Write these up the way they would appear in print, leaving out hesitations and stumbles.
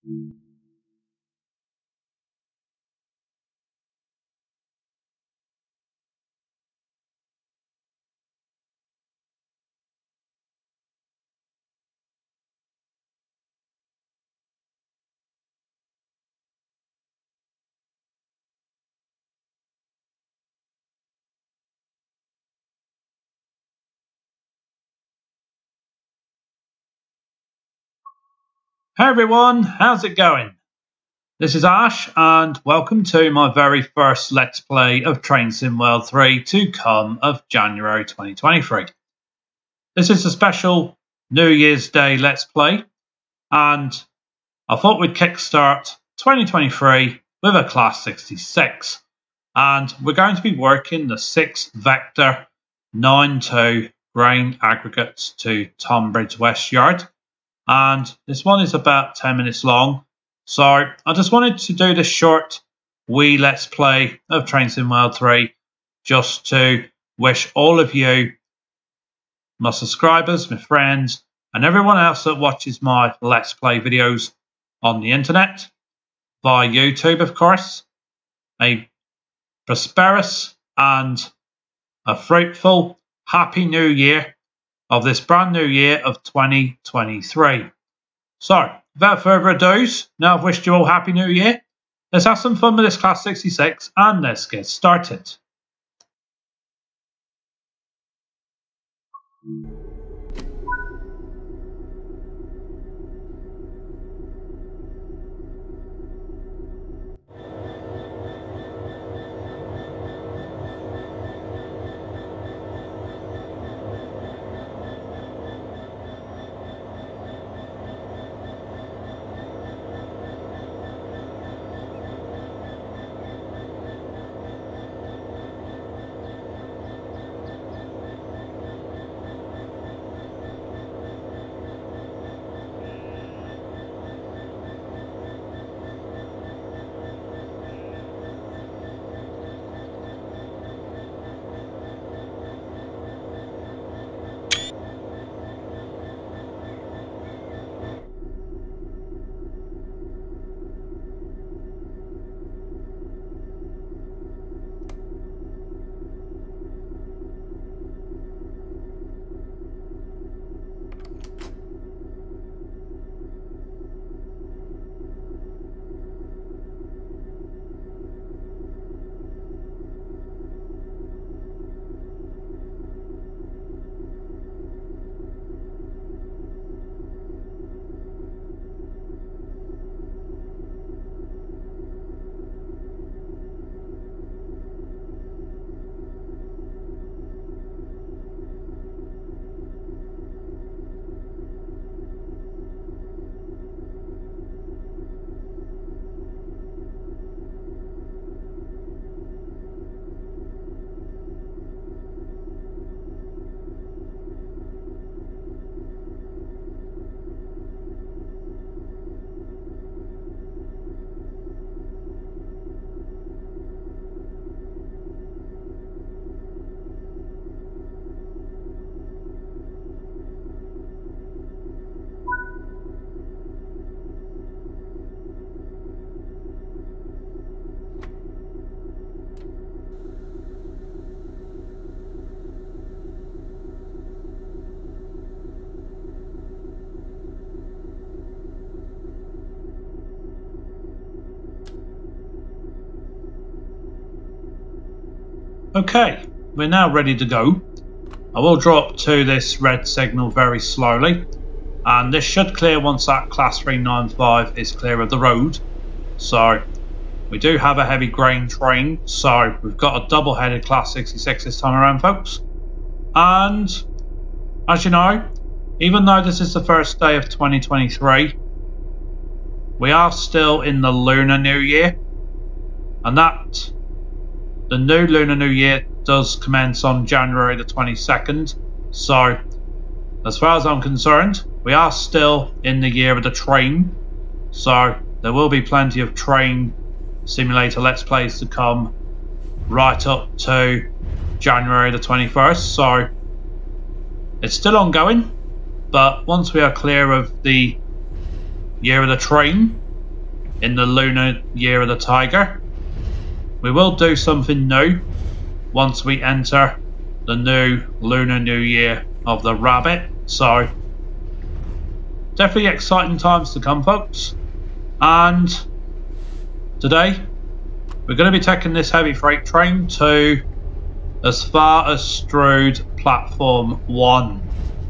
Hey everyone, how's it going? This is Ash and welcome to my very first Let's Play of Train Sim World 3 to come of January 2023. This is a special New Year's Day Let's Play and I thought we'd kickstart 2023 with a Class 66 and we're going to be working the 6 Vector 9-2 grain aggregates to Tonbridge West Yard. And this one is about 10 minutes long. So I just wanted to do this short wee Let's Play of Train Sim World 3 just to wish all of you, my subscribers, my friends, and everyone else that watches my Let's Play videos on the internet, via YouTube of course, a prosperous and a fruitful, happy new year of this brand new year of 2023. So, without further ado, now I've wished you all Happy New Year, let's have some fun with this Class 66 and let's get started. Okay, we're now ready to go. I will drop to this red signal very slowly and this should clear once that Class 395 is clear of the road. So we do have a heavy grain train, so we've got a double-headed Class 66 this time around, folks. And as you know, even though this is the first day of 2023, we are still in the Lunar New Year, and that the new Lunar New Year does commence on January the 22nd. So as far as I'm concerned, we are still in the year of the train, so there will be plenty of train simulator Let's Plays to come right up to January the 21st. So it's still ongoing, but once we are clear of the year of the train, in the lunar year of the tiger. We will do something new once we enter the new lunar new year of the rabbit. So definitely exciting times to come, folks. And today we're going to be taking this heavy freight train to as far as Strood Platform 1.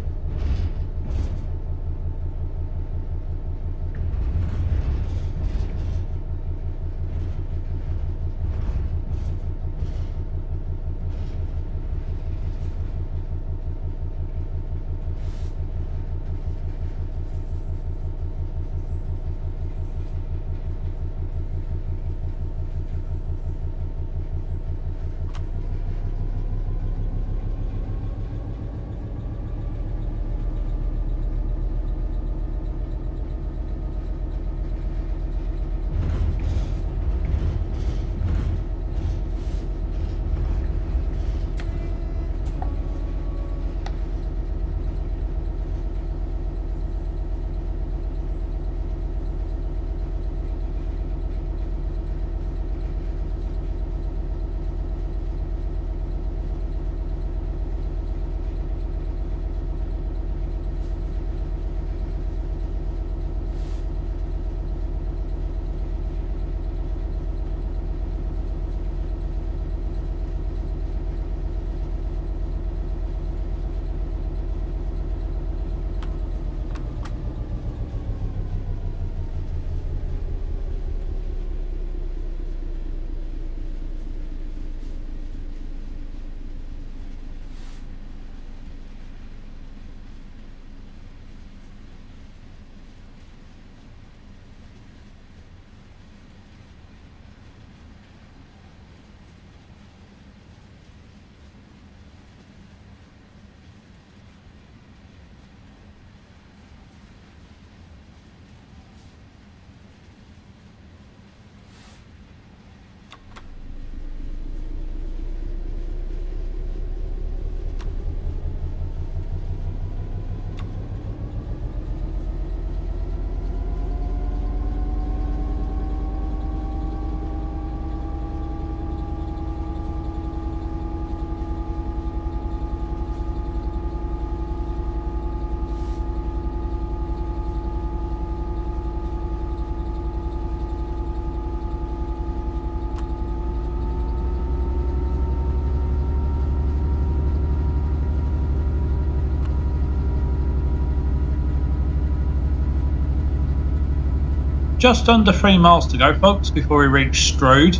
Just under 3 miles to go, folks, before we reach Strood,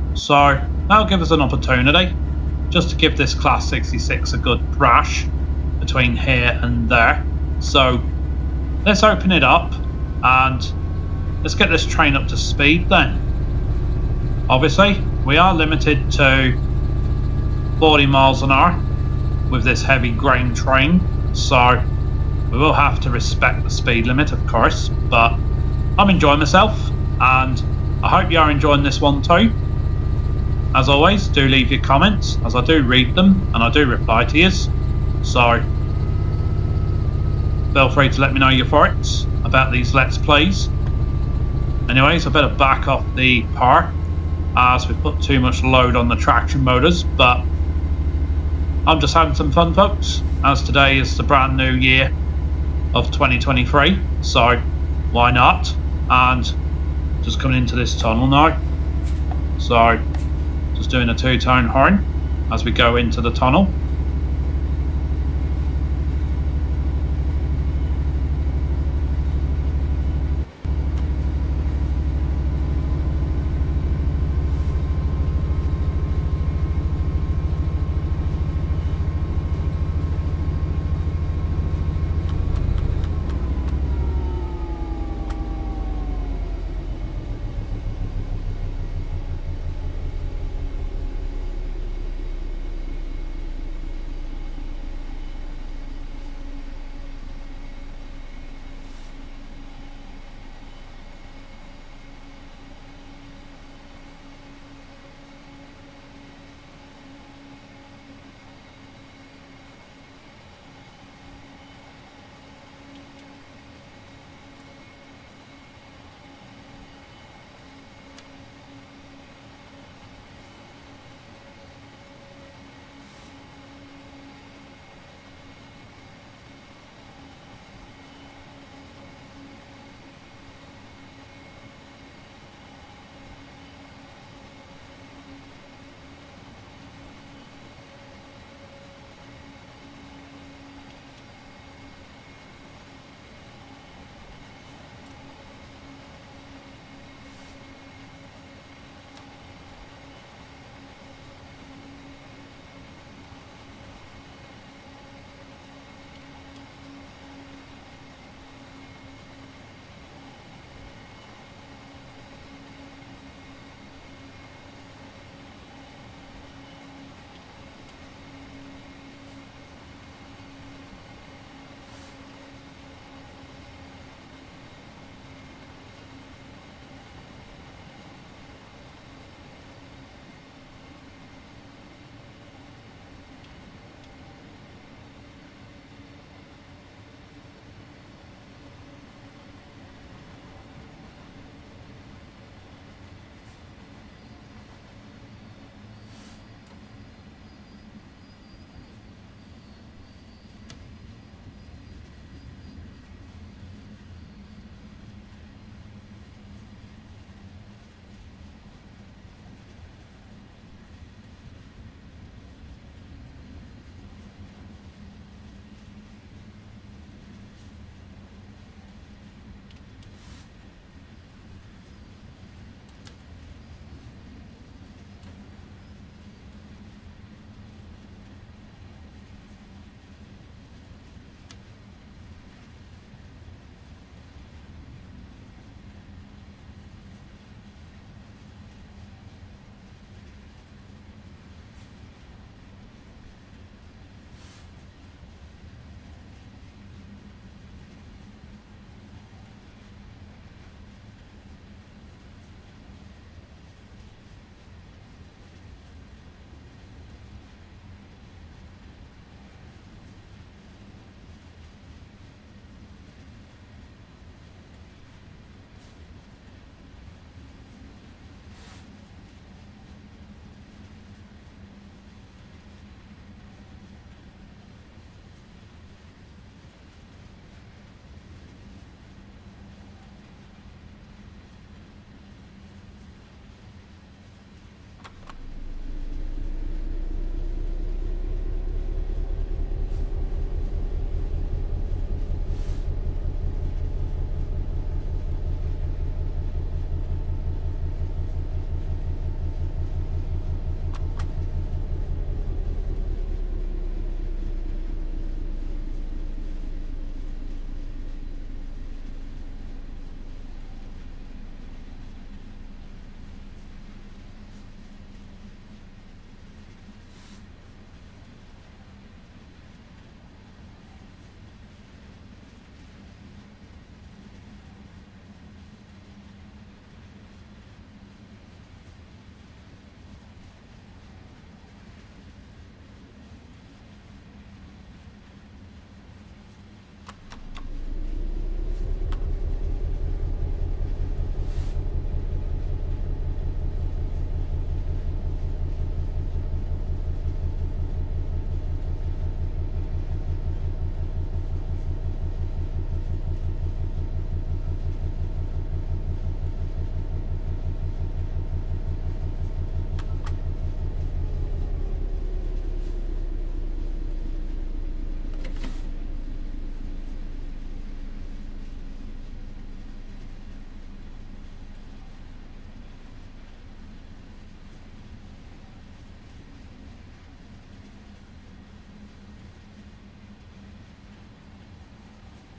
so that'll give us an opportunity just to give this Class 66 a good thrash between here and there. So let's open it up and let's get this train up to speed then. Obviously, we are limited to 40 miles an hour with this heavy grain train, so we will have to respect the speed limit, of course, but I'm enjoying myself, and I hope you are enjoying this one too. As always, do leave your comments, as I do read them and I do reply to you. So feel free to let me know your thoughts about these Let's Plays. Anyways, I better back off the power as we've put too much load on the traction motors, but I'm just having some fun, folks, as today is the brand new year of 2023, so why not? And just coming into this tunnel now, so just doing a 2-tone horn as we go into the tunnel.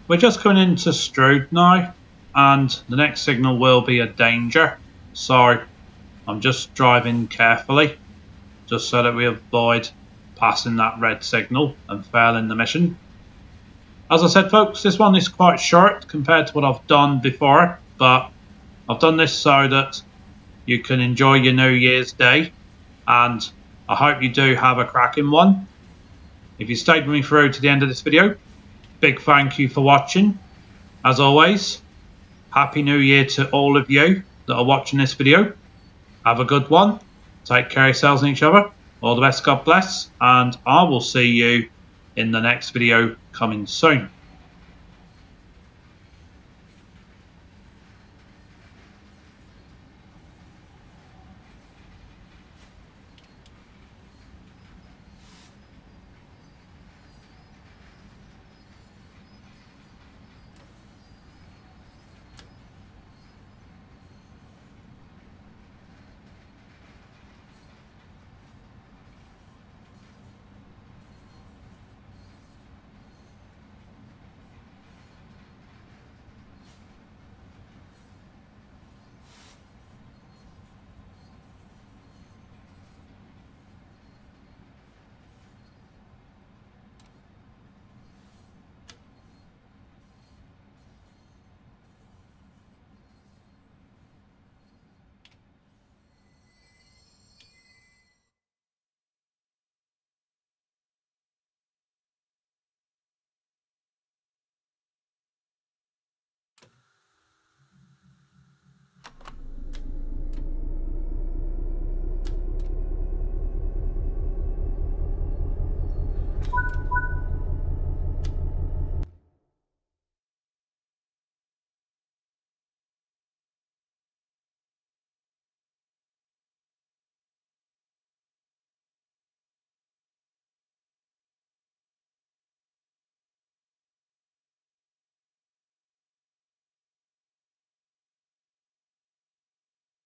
We're just coming into Strood now, and the next signal will be a danger, so I'm just driving carefully just so that we avoid passing that red signal and failing the mission. As I said, folks, this one is quite short compared to what I've done before, but I've done this so that you can enjoy your New Year's Day, and I hope you do have a cracking one. If you stayed with me through to the end of this video, big thank you for watching. As always, Happy New Year to all of you that are watching this video. Have a good one. Take care of yourselves and each other. All the best, God bless, and I will see you in the next video coming soon.